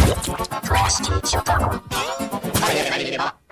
フラッシュティーショット。食べれば